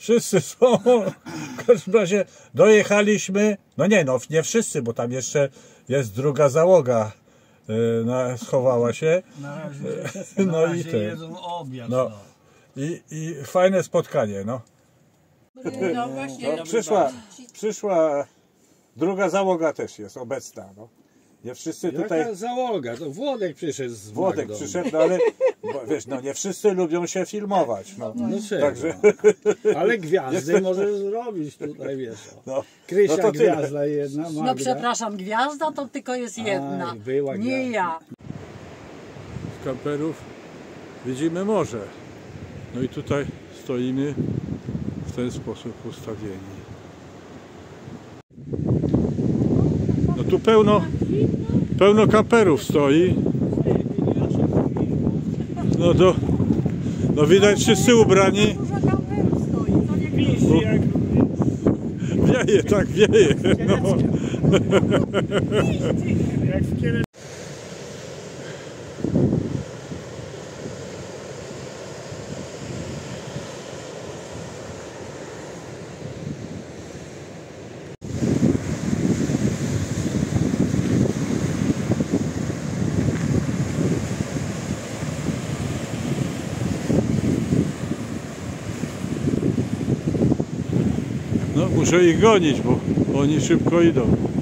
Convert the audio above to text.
Wszyscy są. W każdym razie dojechaliśmy. No nie, no nie wszyscy, bo tam jeszcze jest druga załoga. Schowała się. Na razie, No i te. jedzą obiad. No. I fajne spotkanie, no. No właśnie. No, przyszła druga załoga też jest obecna, no. Nie wszyscy tutaj... Jaka załoga? To Włodek przyszedł z Włodek Magdą. przyszedł, no ale wiesz, no nie wszyscy lubią się filmować, no. No czego? Także... Ale gwiazdy możesz zrobić tutaj, wiesz. No, Krysia no to tyle. gwiazda jedna, Magda. No przepraszam, gwiazda to tylko jest jedna. była Nie gwiazda. ja. Z kamperów widzimy morze. No i tutaj stoimy w ten sposób ustawieni. No tu pełno kamperów stoi. No widać wszyscy ubrani. Dużo kamperów stoi, to nie Wieje, tak wieje. No. No, muszę ich gonić, bo oni szybko idą.